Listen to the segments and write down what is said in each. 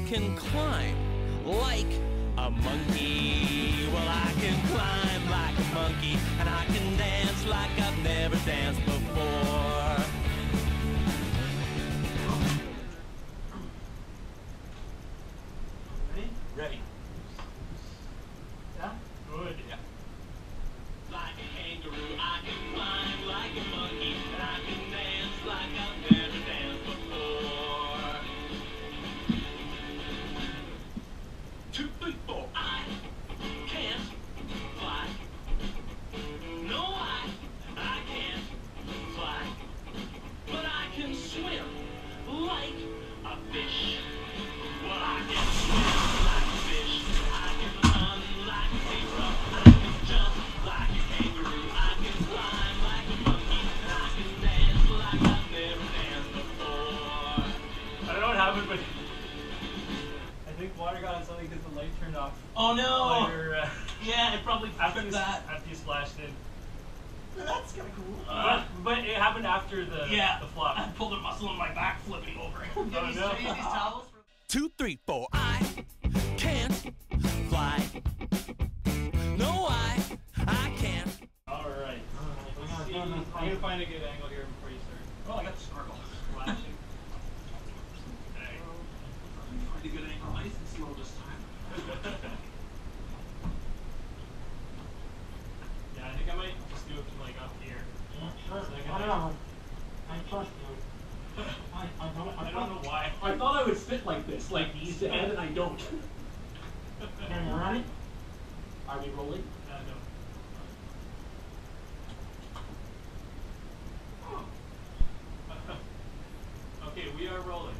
can climb like a monkey. Well, I can climb like a monkey, and I can dance like I've never danced before. Ready? Yeah? Good. Yeah. Like a kangaroo, I can climb like a monkey, and I can dance like I've never danced before. 2, 3, 4, I can't fly. No, I can't fly, but I can swim like a fish. Well, I can swim like a fish. I can run like a zebra. I can jump like a kangaroo. I can climb like a monkey. And I can dance like I've never danced before. I don't know what happened, but I think water got on something because the light turned off. Oh no! While you're, Yeah, it probably after that. you splashed in. That's kind of cool. But it happened after the flop. I pulled a muscle in my back flipping over. Oh, These no. towels. 2, 3, 4, I can't fly. No, I can't. Alright. I'm gonna find a good angle here before you start. Oh, I got the snorkel. Splashing. Find a good angle, nice and slow this time. Yeah, I think I might just do it from like up here. Sure. So I can, Whatever. I trust you. I don't know why. I thought I would fit like this, like knees to head, and I don't. And you ready? Are we rolling? No. Okay, we are rolling.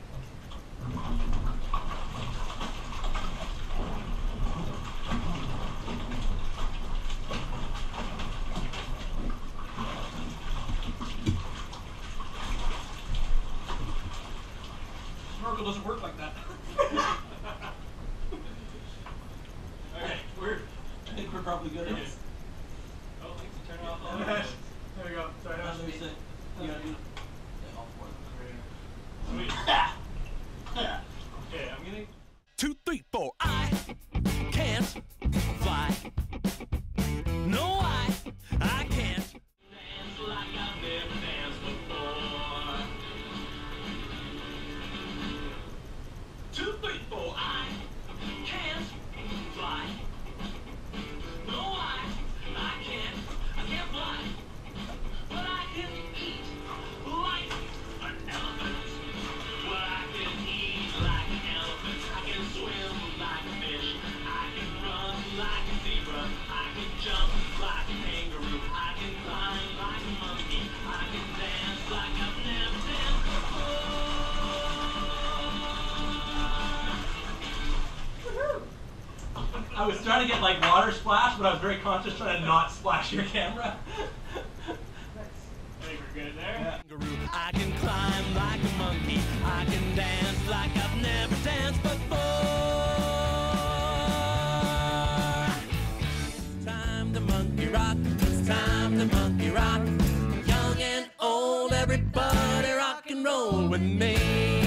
Snorkel doesn't work like that. Okay, I think we're probably good at this. Oh, thanks to turn off all the lights. There we go. Sorry, How not do we sweet. sit? You gotta do all four of them. Sweet. Okay, I'm gonna. 2, 3, 4, I can't fly. No, I can't dance like I've never danced before. 2, 3, 4, I can't fly. No, I can't fly, but I can eat like an elephant. Well, I can eat like an elephant. I can swim like a fish. I can run like a zebra. I can jump like a kangaroo. I can climb like a monkey. I can dance like I've never danced before. I was trying to get like water splash, but I was very conscious trying to not splash your camera. I think we're good there. Kangaroo. I can climb like a monkey. I can dance like I've never danced before. Time to monkey rock. It's time to monkey rock. Young and old, everybody rock and roll with me.